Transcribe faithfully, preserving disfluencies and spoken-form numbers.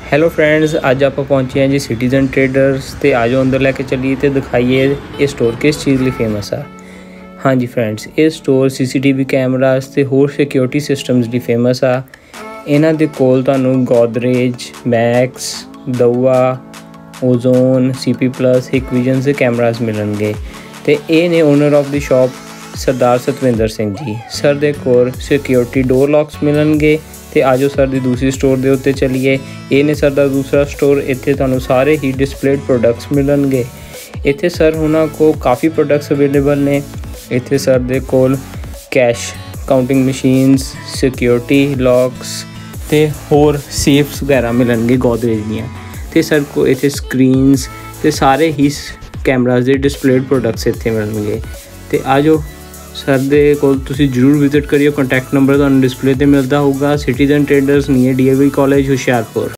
Hello friends, ਅੱਜ ਆਪਾਂ ਪਹੁੰਚੇ ਹਾਂ ਜੀ ਸਿਟੀਜ਼ਨ ਟ੍ਰੇਡਰਸ ਤੇ ਆਜੋ ਅੰਦਰ ਲੈ ਕੇ ਚੱਲੀਏ ਤੇ ਦਿਖਾਈਏ ਇਹ ਸਟੋਰ ਕਿਸ ਚੀਜ਼ ਲਈ ਫੇਮਸ ਆ। ਹਾਂਜੀ ਫਰੈਂਡਸ, ਇਹ store C C T V cameras ਤੇ ਹੋਰ ਸਿਕਿਉਰਿਟੀ ਸਿਸਟਮਸ ਲਈ ਫੇਮਸ ਆ। ਇਹਨਾਂ ਦੇ ਕੋਲ ਤੁਹਾਨੂੰ Godrej, Max, Dahua, Ozone, C P plus, Hikvision ਦੇ ਕੈਮਰਾਸ ਮਿਲਣਗੇ। ਤੇ ਇਹ ਨੇ owner of the shop Sardar Satvinder Singh ji. Sir ਦੇ ਕੋਲ ਸਿਕਿਉਰਿਟੀ ਡੋਰ ਲੌਕਸ ਮਿਲਣਗੇ। ਤੇ ਆਜੋ ਸਰ ਦੀ ਦੂਸਰੀ ਸਟੋਰ ਦੇ ਉੱਤੇ ਚੱਲੀਏ। ਇਹ ਨੇ ਸਰ ਦਾ ਦੂਸਰਾ ਸਟੋਰ। ਇੱਥੇ ਤੁਹਾਨੂੰ ਸਾਰੇ ਹੀ ਡਿਸਪਲੇਡ ਪ੍ਰੋਡਕਟਸ ਮਿਲਣਗੇ। ਇੱਥੇ ਸਰ ਉਹਨਾਂ ਕੋਲ ਕਾਫੀ ਪ੍ਰੋਡਕਟਸ ਅਵੇਲੇਬਲ ਨੇ। ਇੱਥੇ ਸਰ ਦੇ ਕੋਲ cash counting machines, security locks ਅਤੇ ਹੋਰ ਸੇਫਸ ਵਗੈਰਾ ਮਿਲਣਗੇ ਗੋਦਰੇਜ ਦੀਆਂ। ਅਤੇ ਸਰ ਕੋਲ ਇੱਥੇ ਸਕਰੀਨਸ ਅਤੇ ਸਾਰੇ ਹੀ ਕੈਮਰਾਸ ਦੇ ਡਿਸਪਲੇਡ ਪ੍ਰੋਡਕਟਸ ਇੱਥੇ ਮਿਲਣਗੇ। ਅਤੇ ਆਜੋ ਸਰ ਦੇ ਕੋਲ ਤੁਸੀਂ ਜ਼ਰੂਰ ਵਿਜ਼ਿਟ ਕਰਿਓ। ਕੰਟੈਕਟ ਨੰਬਰ ਤੁਹਾਨੂੰ ਡਿਸਪਲੇ 'ਤੇ ਮਿਲਦਾ ਹੋਊਗਾ। Citizen traders near D A V college Hoshiarpur.